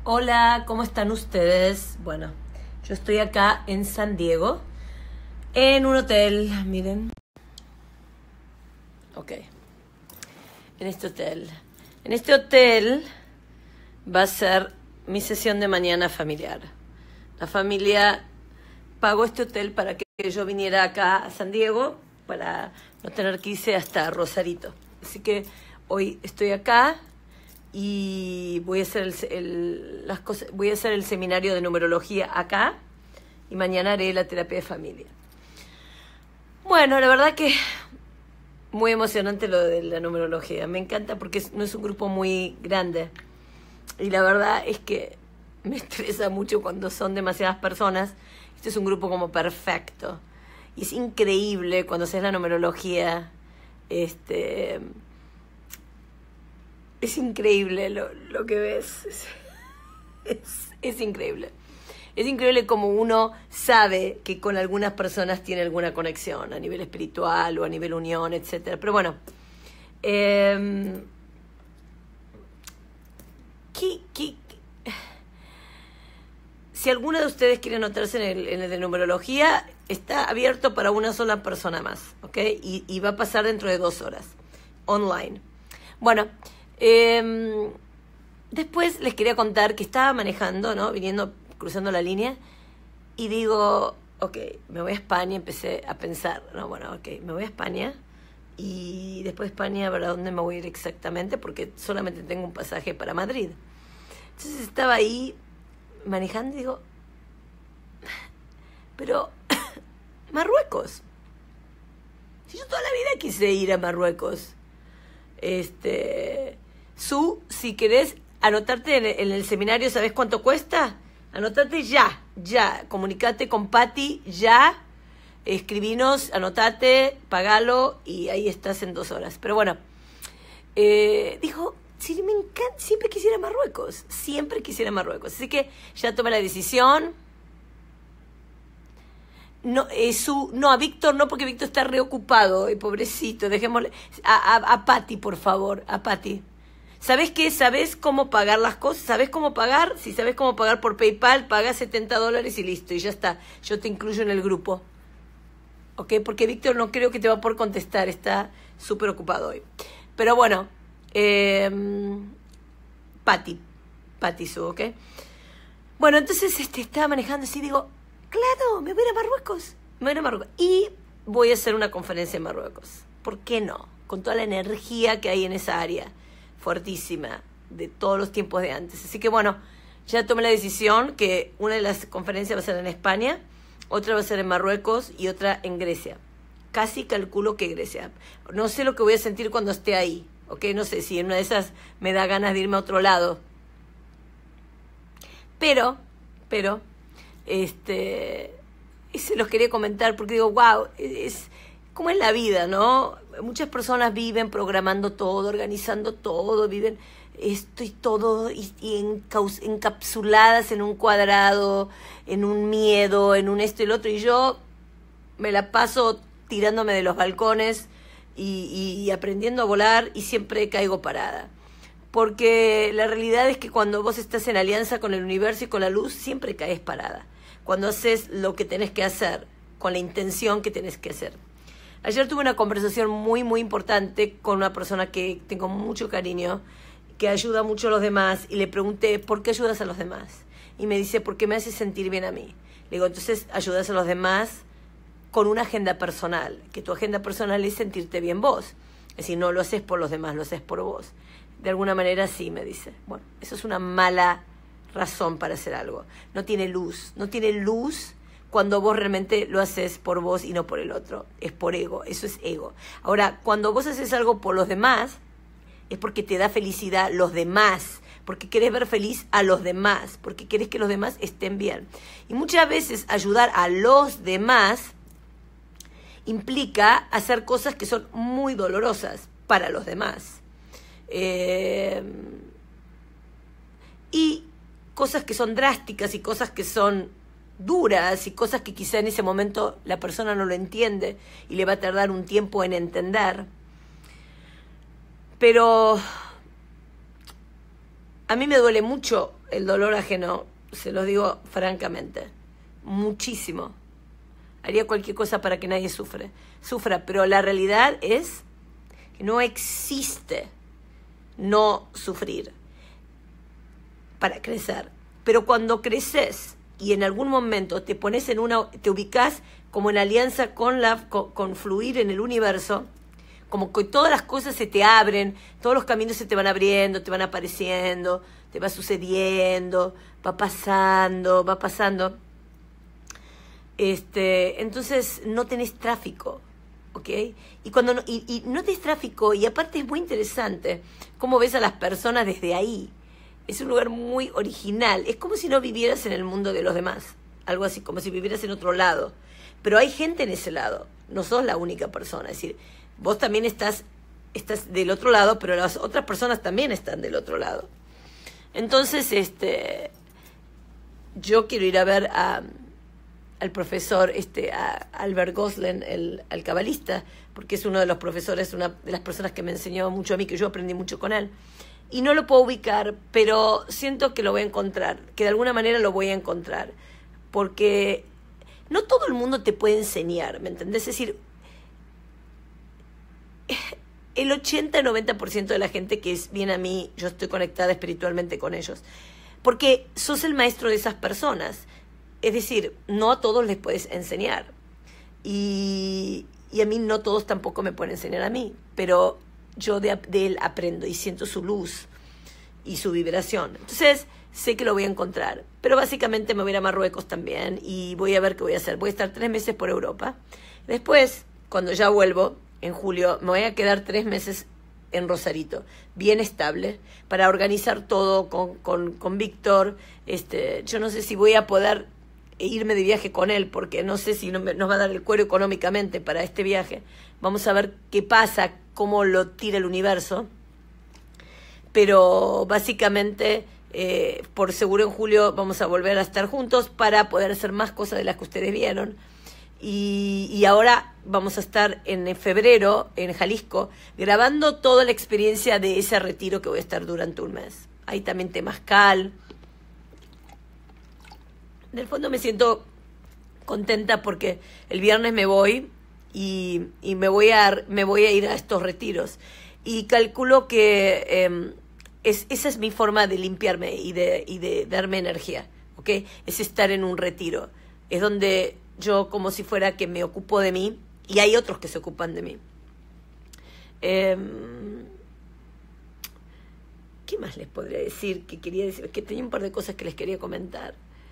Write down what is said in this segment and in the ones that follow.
Hola, ¿cómo están ustedes? Bueno, yo estoy acá en San Diego, en un hotel, miren. Ok, en este hotel. En este hotel va a ser mi sesión de mañana familiar. La familia pagó este hotel para que yo viniera acá a San Diego para no tener que irse hasta Rosarito. Así que hoy estoy acá y voy a hacer voy a hacer el seminario de numerología acá y mañana haré la terapia de familia. Bueno, la verdad que muy emocionante lo de la numerología. Me encanta porque no es un grupo muy grande y la verdad es que me estresa mucho cuando son demasiadas personas. Este es un grupo como perfecto y es increíble cuando haces la numerología. Es increíble lo que ves. Es increíble. Es increíble como uno sabe que con algunas personas tiene alguna conexión a nivel espiritual o a nivel unión, etc. Pero bueno, si alguno de ustedes quiere anotarse en el de numerología, está abierto para una sola persona más, ¿ok? Y va a pasar dentro de 2 horas, online. Bueno, después les quería contar que estaba manejando, ¿no? Cruzando la línea, y digo, ok, me voy a España. Empecé a pensar, no, bueno, ok, me voy a España, y después de España, ¿para dónde me voy a ir exactamente? Porque solamente tengo un pasaje para Madrid. Entonces estaba ahí manejando y digo, pero Marruecos. Si yo toda la vida quise ir a Marruecos. Si querés anotarte en el seminario, ¿sabés cuánto cuesta? Anotate ya, comunicate con Patti ya, escribinos, anotate, pagalo y ahí estás en 2 horas. Pero bueno, dijo, sí, me encanta, siempre quisiera Marruecos, así que ya tomé la decisión. No, a Víctor no, porque Víctor está reocupado, pobrecito, dejémosle. A Patti, por favor, a Patti. ¿Sabés qué? ¿Sabés cómo pagar las cosas? ¿Sabés cómo pagar? Si sabés cómo pagar por PayPal, paga $70 y listo, y ya está. Yo te incluyo en el grupo. ¿Ok? Porque Víctor no creo que te va a poder contestar, está súper ocupado hoy. Pero bueno, Patti Su, ¿ok? Bueno, entonces estaba manejando así, digo, claro, me voy a ir a Marruecos. Y voy a hacer una conferencia en Marruecos. ¿Por qué no? Con toda la energía que hay en esa área, fuertísima, de todos los tiempos de antes. Así que bueno, ya tomé la decisión que una de las conferencias va a ser en España, otra va a ser en Marruecos y otra en Grecia. Casi calculo que Grecia. No sé lo que voy a sentir cuando esté ahí, ¿ok? No sé si en una de esas me da ganas de irme a otro lado. Pero, se los quería comentar porque digo, wow, es como en la vida, ¿no? Muchas personas viven programando todo, organizando todo, viven esto y todo y encapsuladas en un cuadrado, en un miedo, en un esto y el otro, y yo me la paso tirándome de los balcones y aprendiendo a volar, y siempre caigo parada. Porque la realidad es que cuando vos estás en alianza con el universo y con la luz, siempre caes parada. Cuando haces lo que tenés que hacer, con la intención que tenés que hacer. Ayer tuve una conversación muy, muy importante con una persona que tengo mucho cariño, que ayuda mucho a los demás, y le pregunté, ¿por qué ayudas a los demás? Y me dice, porque me hace sentir bien a mí. Le digo, entonces ayudas a los demás con una agenda personal, que tu agenda personal es sentirte bien vos. Es decir, no lo haces por los demás, lo haces por vos. De alguna manera sí, me dice. Bueno, eso es una mala razón para hacer algo. No tiene luz cuando vos realmente lo haces por vos y no por el otro. Es por ego, eso es ego. Ahora, cuando vos haces algo por los demás, es porque te da felicidad los demás, porque querés ver feliz a los demás, porque querés que los demás estén bien. Y muchas veces ayudar a los demás implica hacer cosas que son muy dolorosas para los demás. Y cosas que son drásticas y cosas que son duras y cosas que quizá en ese momento la persona no lo entiende y le va a tardar un tiempo en entender. Pero a mí me duele mucho el dolor ajeno, se lo digo francamente, muchísimo. Haría cualquier cosa para que nadie sufra, pero la realidad es que no existe no sufrir para crecer. Pero cuando creces y en algún momento te pones te ubicas como en alianza con fluir en el universo, como que todas las cosas se te abren, todos los caminos se te van abriendo, te van apareciendo, te va sucediendo, va pasando. Entonces no tenés tráfico, ¿ok? Y no tenés tráfico, y aparte es muy interesante cómo ves a las personas desde ahí. Es un lugar muy original, es como si no vivieras en el mundo de los demás, algo así, como si vivieras en otro lado. Pero hay gente en ese lado, no sos la única persona, es decir, vos también estás del otro lado, pero las otras personas también están del otro lado. Entonces, yo quiero ir a ver al profesor, a Albert Goslen, al cabalista, porque es uno de los profesores, una de las personas que me enseñó mucho a mí, que yo aprendí mucho con él. Y no lo puedo ubicar, pero siento que lo voy a encontrar, que de alguna manera lo voy a encontrar, porque no todo el mundo te puede enseñar, ¿me entendés? Es decir, el 80-90% de la gente que viene a mí, yo estoy conectada espiritualmente con ellos, porque sos el maestro de esas personas. Es decir, no a todos les puedes enseñar, y a mí no todos tampoco me pueden enseñar a mí, pero yo de él aprendo y siento su luz y su vibración. Entonces sé que lo voy a encontrar, pero básicamente me voy a ir a Marruecos también y voy a ver qué voy a hacer. Voy a estar 3 meses por Europa. Después, cuando ya vuelvo en julio, me voy a quedar 3 meses en Rosarito, bien estable, para organizar todo con Víctor. Yo no sé si voy a poder irme de viaje con él, porque no sé si nos va a dar el cuero económicamente para este viaje. Vamos a ver qué pasa, cómo lo tira el universo. Pero básicamente, por seguro en julio vamos a volver a estar juntos para poder hacer más cosas de las que ustedes vieron. Y ahora vamos a estar en febrero en Jalisco grabando toda la experiencia de ese retiro que voy a estar durante un mes. Hay también temazcal. En el fondo me siento contenta porque el viernes me voy y me voy a ir a estos retiros. Y calculo que esa es mi forma de limpiarme y de darme energía, ¿ok? Es estar en un retiro. Es donde yo, como si fuera que me ocupo de mí, y hay otros que se ocupan de mí. ¿Qué más les podría decir? Que quería decir, que tenía un par de cosas que les quería comentar.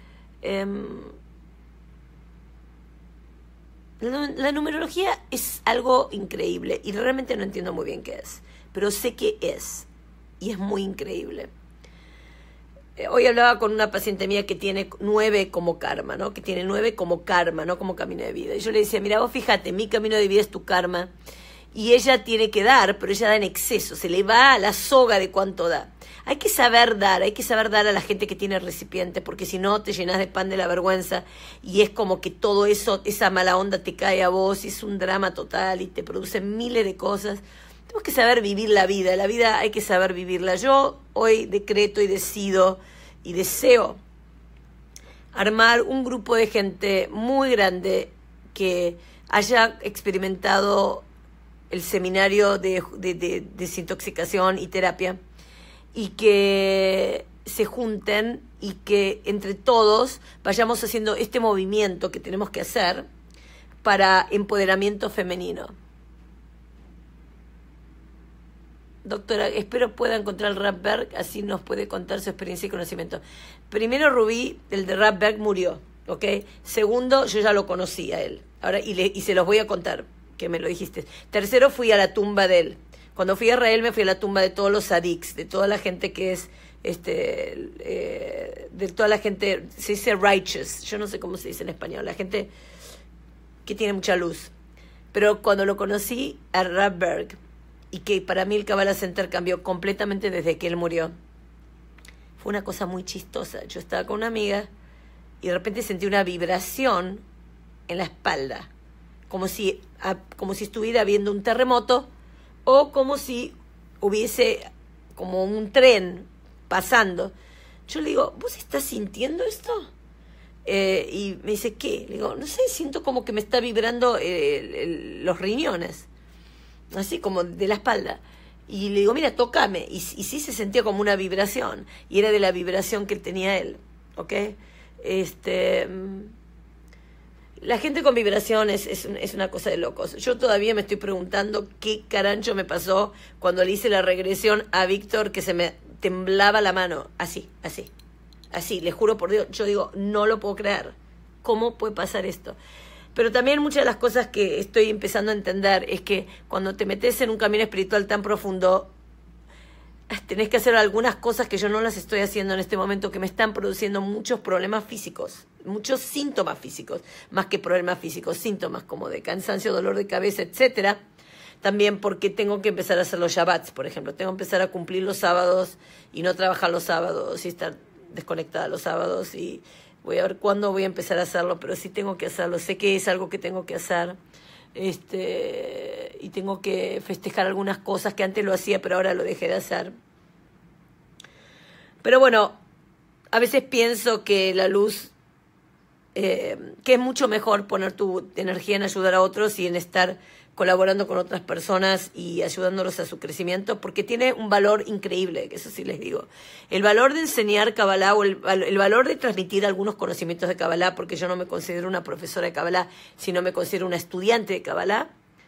La numerología es algo increíble y realmente no entiendo muy bien qué es, pero sé que es, y es muy increíble. Hoy hablaba con una paciente mía que tiene 9 como karma, ¿no? Que tiene 9 como karma, no como camino de vida. Y yo le decía, mira, vos fíjate, mi camino de vida es tu karma, y ella tiene que dar, pero ella da en exceso, se le va a la soga de cuánto da. Hay que saber dar a la gente que tiene recipiente, porque si no te llenas de pan de la vergüenza, y es como que todo eso, esa mala onda te cae a vos, y es un drama total, y te produce miles de cosas. Tenemos que saber vivir la vida hay que saber vivirla. Yo hoy decreto y decido y deseo armar un grupo de gente muy grande que haya experimentado el seminario de desintoxicación y terapia, y que se junten y que entre todos vayamos haciendo este movimiento que tenemos que hacer para empoderamiento femenino. Doctora, espero pueda encontrar el Rapberg, así nos puede contar su experiencia y conocimiento. Primero, Rubí, el de Rapberg, murió, ¿ok? Segundo, yo ya lo conocí a él. Ahora, y se los voy a contar, que me lo dijiste. Tercero, fui a la tumba de él. Cuando fui a Israel me fui a la tumba de todos los sadiks, de toda la gente que es, de toda la gente, se dice righteous, yo no sé cómo se dice en español, la gente que tiene mucha luz. Pero cuando lo conocí a Rapberg, y que para mí el Kabbalah Center cambió completamente desde que él murió, fue una cosa muy chistosa. Yo estaba con una amiga y de repente sentí una vibración en la espalda, como si estuviera viendo un terremoto, o como si hubiese como un tren pasando. Yo le digo, ¿vos estás sintiendo esto? Y me dice, ¿qué? Le digo, no sé, siento como que me está vibrando los riñones, así como de la espalda. Y le digo, mira, tócame. Y sí se sentía como una vibración. Y era de la vibración que tenía él. ¿Ok? La gente con vibraciones es una cosa de locos. Yo todavía me estoy preguntando qué carancho me pasó cuando le hice la regresión a Víctor, que se me temblaba la mano. Así, le juro por Dios. Yo digo, no lo puedo creer. ¿Cómo puede pasar esto? Pero también muchas de las cosas que estoy empezando a entender es que cuando te metes en un camino espiritual tan profundo, tenés que hacer algunas cosas que yo no las estoy haciendo en este momento, que me están produciendo muchos problemas físicos, muchos síntomas físicos, más que problemas físicos, síntomas como de cansancio, dolor de cabeza, etcétera. También porque tengo que empezar a hacer los Shabbats, por ejemplo. Tengo que empezar a cumplir los sábados y no trabajar los sábados y estar desconectada los sábados, y voy a ver cuándo voy a empezar a hacerlo, pero sí tengo que hacerlo. Sé que es algo que tengo que hacer. Y tengo que festejar algunas cosas que antes lo hacía, pero ahora lo dejé de hacer. Pero bueno, a veces pienso que la luz, que es mucho mejor poner tu energía en ayudar a otros y en estar colaborando con otras personas y ayudándolos a su crecimiento, porque tiene un valor increíble, que eso sí les digo. El valor de enseñar Kabbalah, o el valor de transmitir algunos conocimientos de Kabbalah, porque yo no me considero una profesora de Kabbalah, sino me considero una estudiante de Kabbalah,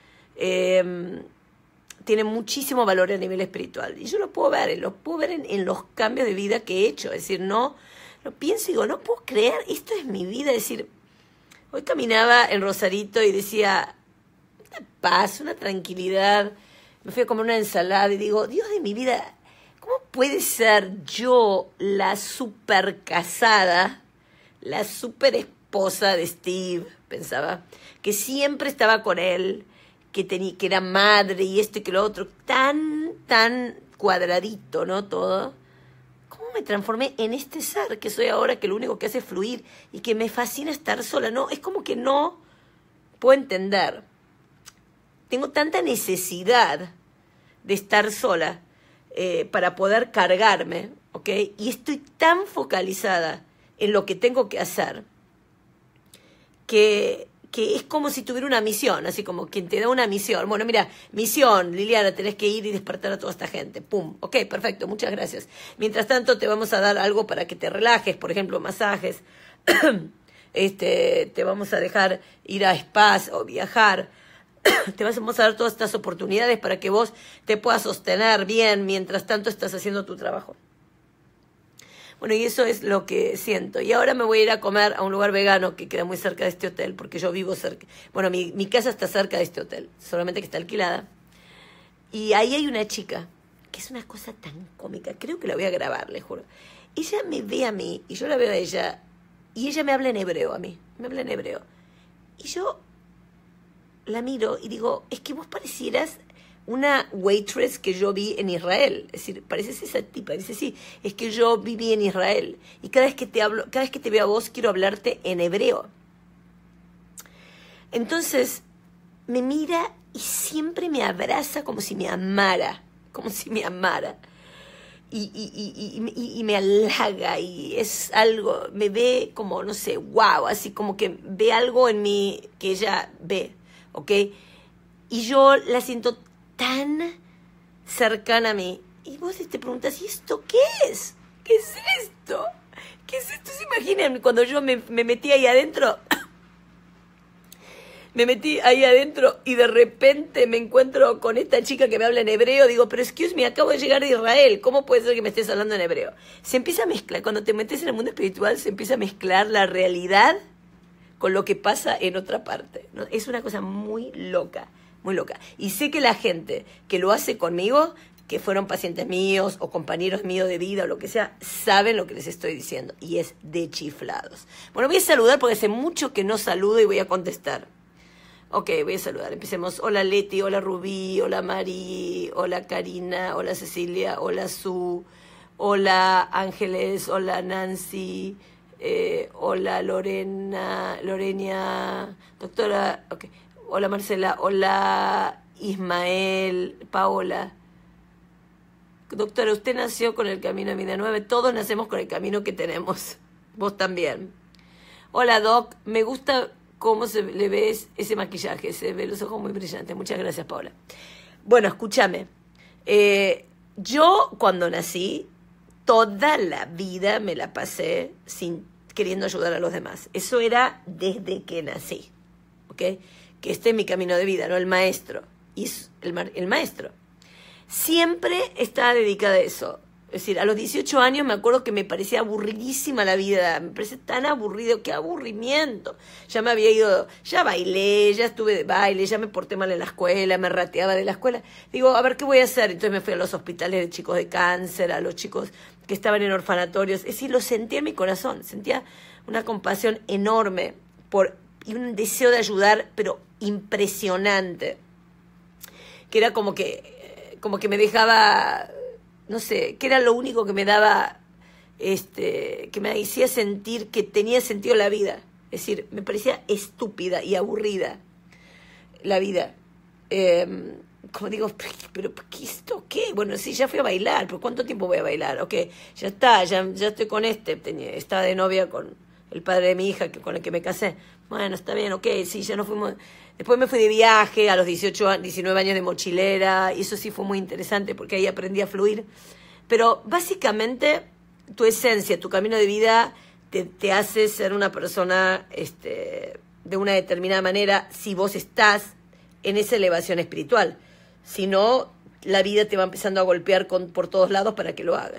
tiene muchísimo valor a nivel espiritual. Y yo lo puedo ver en los cambios de vida que he hecho. Es decir, no lo pienso y digo, no puedo creer, esto es mi vida. Es decir, hoy caminaba en Rosarito y decía, una paz, una tranquilidad. Me fui a comer una ensalada y digo, Dios de mi vida, ¿cómo puede ser yo la super casada, la super esposa de Steve? Pensaba, que siempre estaba con él, que era madre y esto y que lo otro, tan cuadradito, ¿no? Todo. ¿Cómo me transformé en este ser que soy ahora, que lo único que hace es fluir y que me fascina estar sola? No, es como que no puedo entender. Tengo tanta necesidad de estar sola para poder cargarme, ¿ok? Y estoy tan focalizada en lo que tengo que hacer que es como si tuviera una misión, así como quien te da una misión. Bueno, mira, misión, Liliana, tenés que ir y despertar a toda esta gente. Pum, ok, perfecto, muchas gracias. Mientras tanto te vamos a dar algo para que te relajes, por ejemplo, masajes. Te vamos a dejar ir a spas o viajar. Te vamos a dar todas estas oportunidades para que vos te puedas sostener bien mientras tanto estás haciendo tu trabajo. Bueno, y eso es lo que siento. Y ahora me voy a ir a comer a un lugar vegano que queda muy cerca de este hotel, porque yo vivo cerca. Bueno, mi casa está cerca de este hotel, solamente que está alquilada. Y ahí hay una chica, que es una cosa tan cómica, creo que la voy a grabar, les juro. Ella me ve a mí, y yo la veo a ella, y ella me habla en hebreo a mí, me habla en hebreo. Y yo la miro y digo, es que vos parecieras una waitress que yo vi en Israel. Es decir, pareces esa tipa. Dice, sí, es que yo viví en Israel. Y cada vez que te hablo, cada vez que te veo a vos, quiero hablarte en hebreo. Entonces, me mira y siempre me abraza como si me amara. Como si me amara. Y me halaga. Y es algo, me ve como, no sé, wow. Así como que ve algo en mí que ella ve. ¿Ok? Y yo la siento tan cercana a mí. Y vos te preguntas, ¿y esto qué es? ¿Qué es esto? ¿Qué es esto? ¿Se imaginan cuando yo me metí ahí adentro? Me metí ahí adentro y de repente me encuentro con esta chica que me habla en hebreo. Digo, pero excuse me, acabo de llegar de Israel. ¿Cómo puede ser que me estés hablando en hebreo? Se empieza a mezclar, cuando te metes en el mundo espiritual, se empieza a mezclar la realidad con lo que pasa en otra parte, ¿no? Es una cosa muy loca. Muy loca. Y sé que la gente que lo hace conmigo, que fueron pacientes míos o compañeros míos de vida o lo que sea, saben lo que les estoy diciendo. Y es de chiflados. Bueno, voy a saludar porque hace mucho que no saludo y voy a contestar. Ok, voy a saludar. Empecemos. Hola Leti, hola Rubí, hola Mari, hola Karina, hola Cecilia, hola Su, hola Ángeles, hola Nancy, hola Lorena, doctora, ok. Hola Marcela, hola Ismael, Paola, Doctora, usted nació con el camino de vida 9. Todos nacemos con el camino que tenemos. Vos también. Hola, Doc. Me gusta cómo se le ve ese maquillaje. Se ve los ojos muy brillantes. Muchas gracias, Paola. Bueno, escúchame. Yo, cuando nací, toda la vida me la pasé queriendo ayudar a los demás. Eso era desde que nací. ¿Ok? Que este es mi camino de vida, ¿no? El maestro. Y el maestro. Siempre estaba dedicada a eso. Es decir, a los 18 años me acuerdo que me parecía aburridísima la vida. Me parecía tan aburrido, qué aburrimiento. Ya me había ido, ya bailé, ya estuve de baile, ya me porté mal en la escuela, me rateaba de la escuela. Digo, a ver, ¿qué voy a hacer? Entonces me fui a los hospitales de chicos de cáncer, a los chicos que estaban en orfanatorios. Es decir, lo sentía en mi corazón. Sentía una compasión enorme y un deseo de ayudar, pero impresionante. Que era como que me dejaba, no sé, que era lo único que me daba, que me hacía sentir que tenía sentido la vida. Es decir, me parecía estúpida y aburrida la vida. Como digo, pero ¿qué esto qué? Bueno, sí, ya fui a bailar, pero ¿cuánto tiempo voy a bailar? Ok, ya está, ya estoy con estaba de novia con el padre de mi hija, con el que me casé. Bueno, está bien, ok, sí, ya nos fuimos. Después me fui de viaje a los 19 años de mochilera, y eso sí fue muy interesante porque ahí aprendí a fluir. Pero básicamente tu esencia, tu camino de vida te hace ser una persona de una determinada manera si vos estás en esa elevación espiritual. Si no, la vida te va empezando a golpear por todos lados para que lo hagas.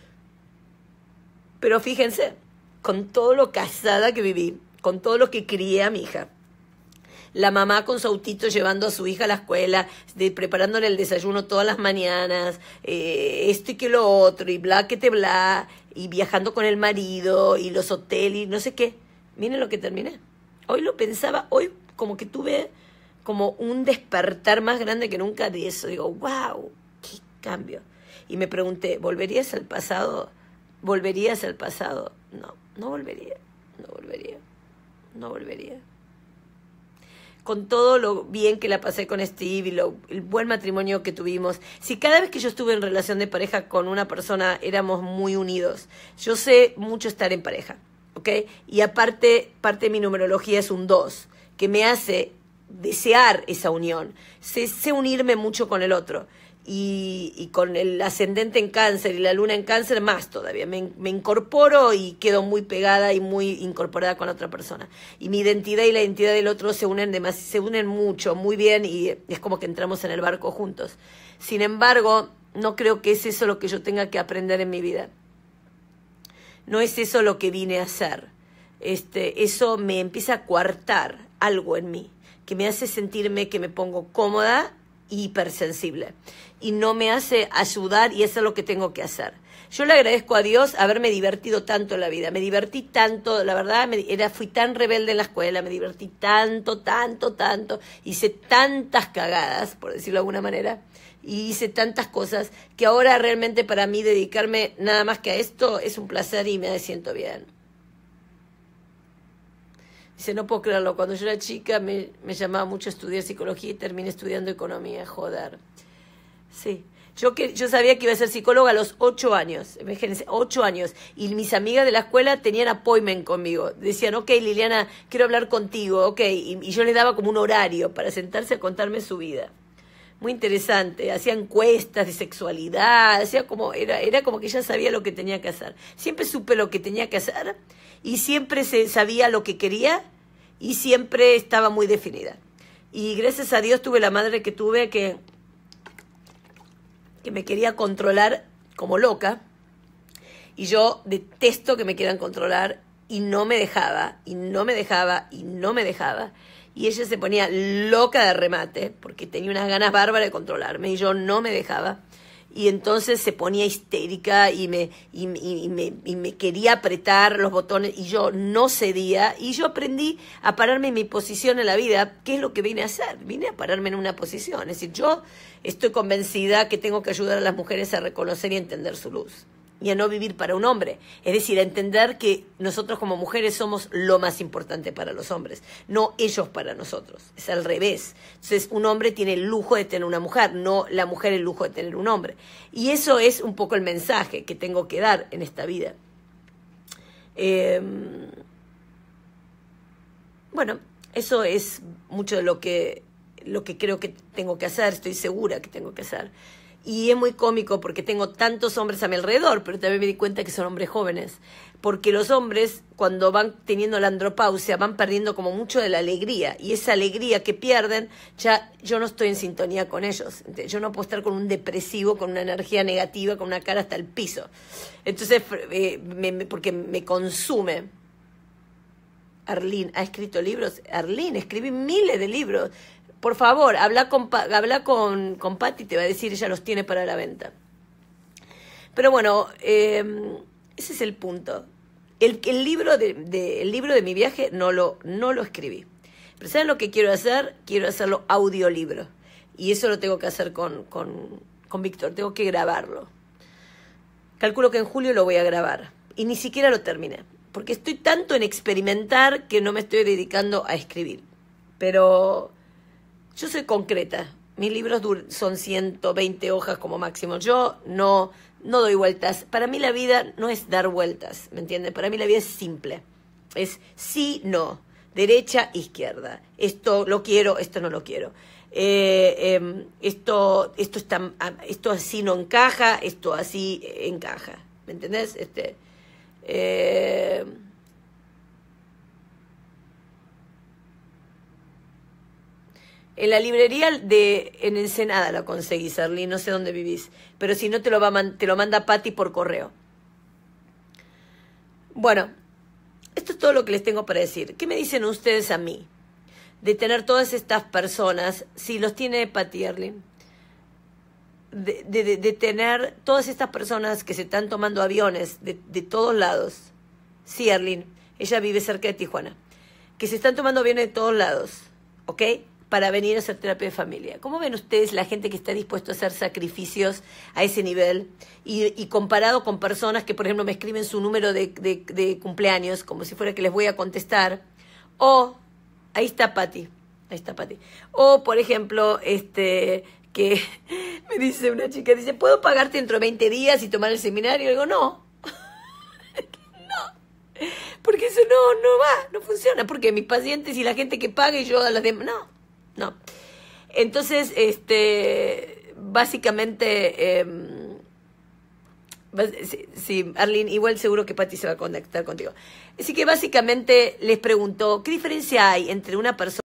Pero fíjense, con todo lo casada que viví, con todo lo que crié a mi hija, la mamá con su autito llevando a su hija a la escuela, preparándole el desayuno todas las mañanas, esto y que lo otro, y bla que te bla, y viajando con el marido, y los hoteles, y no sé qué. Miren lo que terminé. Hoy lo pensaba, hoy como que tuve como un despertar más grande que nunca de eso. Digo, wow, qué cambio. Y me pregunté, ¿volverías al pasado? ¿Volverías al pasado? No, no volvería, no volvería, no volvería. Con todo lo bien que la pasé con Steve y el buen matrimonio que tuvimos, si cada vez que yo estuve en relación de pareja con una persona éramos muy unidos. Yo sé mucho estar en pareja, ¿ok? Y aparte, parte de mi numerología es un 2, que me hace desear esa unión. Sé unirme mucho con el otro. Y con el ascendente en Cáncer y la luna en Cáncer más todavía. Me incorporo y quedo muy pegada y muy incorporada con otra persona. Y mi identidad y la identidad del otro se unen mucho, muy bien, y es como que entramos en el barco juntos. Sin embargo, no creo que es eso lo que yo tenga que aprender en mi vida. No es eso lo que vine a hacer. Eso me empieza a coartar algo en mí, que me hace sentirme que me pongo cómoda y hipersensible, y no me hace ayudar y hacer lo que tengo que hacer. Yo le agradezco a Dios haberme divertido tanto en la vida. Me divertí tanto, la verdad, fui tan rebelde en la escuela, me divertí tanto, hice tantas cagadas, por decirlo de alguna manera, y hice tantas cosas que ahora realmente para mí dedicarme nada más que a esto es un placer y me siento bien. Dice, no puedo creerlo, cuando yo era chica me llamaba mucho a estudiar psicología y terminé estudiando economía, joder. Sí, yo sabía que iba a ser psicóloga a los 8 años, imagínense, 8 años, y mis amigas de la escuela tenían appointment conmigo, decían, ok, Liliana, quiero hablar contigo, ok, y yo les daba como un horario para sentarse a contarme su vida. Muy interesante, hacía encuestas de sexualidad, era como que ella sabía lo que tenía que hacer. Siempre supe lo que tenía que hacer y siempre sabía lo que quería y siempre estaba muy definida. Y gracias a Dios tuve la madre que tuve que me quería controlar como loca, y yo detesto que me quieran controlar, y no me dejaba, y no me dejaba, y no me dejaba. Y ella se ponía loca de remate, porque tenía unas ganas bárbaras de controlarme, y yo no me dejaba. Y entonces se ponía histérica y me quería apretar los botones, y yo no cedía. Y yo aprendí a pararme en mi posición en la vida. ¿Qué es lo que vine a hacer? Vine a pararme en una posición. Es decir, yo estoy convencida que tengo que ayudar a las mujeres a reconocer y entender su luz. y a no vivir para un hombre. Es decir, a entender que nosotros como mujeres somos lo más importante para los hombres, no ellos para nosotros. Es al revés. Entonces, un hombre tiene el lujo de tener una mujer, no la mujer el lujo de tener un hombre. Y eso es un poco el mensaje que tengo que dar en esta vida. Bueno, eso es mucho de lo que creo que tengo que hacer, estoy segura que tengo que hacer. Y es muy cómico porque tengo tantos hombres a mi alrededor, pero también me di cuenta que son hombres jóvenes. Porque los hombres, cuando van teniendo la andropausia, van perdiendo como mucho de la alegría. Y esa alegría que pierden, ya yo no estoy en sintonía con ellos. Yo no puedo estar con un depresivo, con una energía negativa, con una cara hasta el piso. Entonces, porque me consume. Arlene ha escrito libros. Arlene, escribí miles de libros. Por favor, habla con Patti, te va a decir, ella los tiene para la venta. Pero bueno, ese es el punto. El libro de mi viaje no lo escribí. Pero ¿saben lo que quiero hacer? Quiero hacerlo audiolibro. Y eso lo tengo que hacer con Víctor, tengo que grabarlo. Calculo que en julio lo voy a grabar. Y ni siquiera lo terminé. Porque estoy tanto en experimentar que no me estoy dedicando a escribir. Pero yo soy concreta. Mis libros son 120 hojas como máximo. Yo no doy vueltas. Para mí la vida no es dar vueltas, ¿me entienden? Para mí la vida es simple. Es sí, no. Derecha, izquierda. Esto lo quiero, esto no lo quiero. Esto así no encaja, esto así encaja. ¿Me entendés? En la librería en Ensenada la conseguís, Arlene, no sé dónde vivís. Pero si no, te lo manda Patti por correo. Bueno, esto es todo lo que les tengo para decir. ¿Qué me dicen ustedes a mí de tener todas estas personas, si los tiene Patti, Arlene? De tener todas estas personas que se están tomando aviones de todos lados. Sí, Arlene, ella vive cerca de Tijuana. Que se están tomando aviones de todos lados, ¿ok? Para venir a hacer terapia de familia. ¿Cómo ven ustedes la gente que está dispuesta a hacer sacrificios a ese nivel? Y comparado con personas que, por ejemplo, me escriben su número de cumpleaños, como si fuera que les voy a contestar. O, ahí está Patti. O, por ejemplo, que me dice una chica, dice, ¿puedo pagarte dentro de 20 días y tomar el seminario? Y digo, no. No. Porque eso no va, no funciona. Porque mis pacientes y la gente que pague y yo a las demás, no. Entonces, básicamente, sí, Arlene, igual seguro que Patti se va a conectar contigo. Así que básicamente les pregunto, ¿qué diferencia hay entre una persona